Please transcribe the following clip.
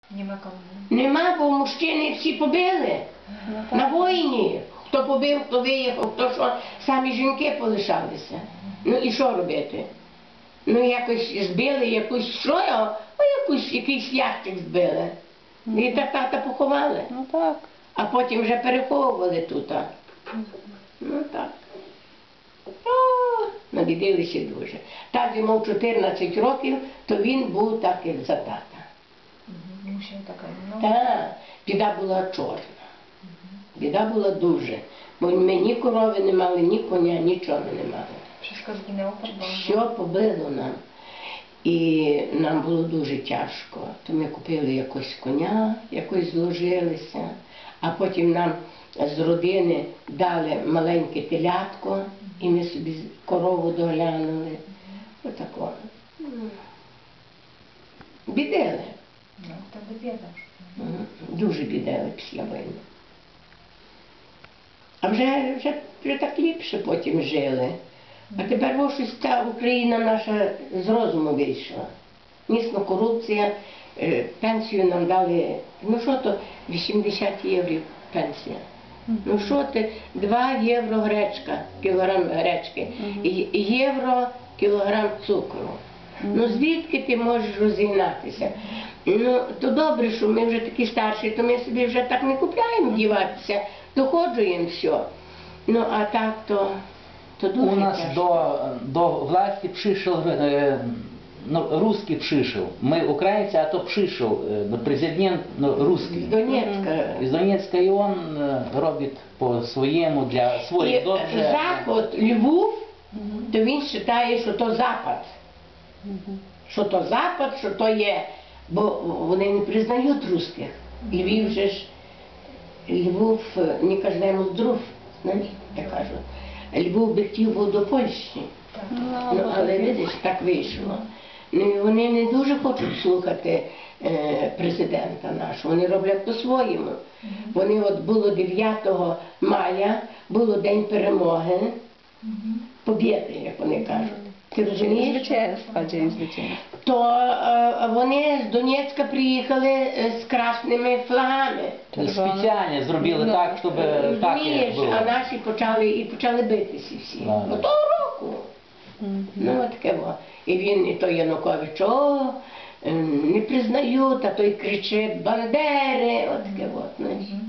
Нема кому. Нема, бо мужчини всі побили. На війні. Хто побив, хто виїхав, хто що, самі жінки полишалися. Ну і що робити? Ну якось збили якусь, що, якийсь ящик збили. І так тата поховали. Ну так. А потім вже переховували тут. Ну так. О, набідилися дуже. Так йому мав 14 років, то він був так як за тата. Мужчина така, ну. Так, біда була чорна. Біда була дуже. Бо ми ні корови не мали, ні коня, нічого не мали. Wszystko zginęło pod bombą. Все побило нам. І нам було дуже тяжко. То ми купили якось коня, якось зложилися, а потім нам з родини дали маленьке телятко, і ми собі корову доглянули. Отако. Бідили. No, wtedy bieda. Дуже бідили після війни. А вже так ліпше потім жили. А тепер ось щось та Україна наша з розуму вийшла. Міцно корупція, пенсію нам дали, ну що то, 80 євро пенсія. Ну що ти, 2 євро гречка, кілограм гречки, і євро кілограм цукру. Ну звідки ти можеш розігнатися? Ну то добре, що ми вже такі старші, то ми собі вже так не купляємо вдіватися, доходжуємо все. Ну а так то дуже У нас тяжко. до власти пришел, русский пришел. Мы украинцы, а то пришел президент русский. З Донецька. Из Донецка, и он робит по-своєму для своїх І добре. Заход, Львов, то він вважає, що то Запад. Що то Запад, що то є, бо вони не признають русських. Львів же ж, Львов не кожному здоров, знаєш, як кажуть. Львов би хотів був до Польщі. Ну, але видиш, так вийшло. Ну, і вони не дуже хочуть слухати президента нашого, вони роблять по-своєму. Вони от було 9 мая, було День перемоги, побєди, як вони кажуть. Ти розумієш? Зwycięstwa, dzień zwycięstwa. То вони з Донецька приїхали з красними флагами. Спеціально зробили так, щоб так Розумієш, було. а наші почали битися всі. Ладно. Того року. Ну, от таке во. І він, і той Янукович, не признають, а той кричить Бандери, от таке от, знаєш.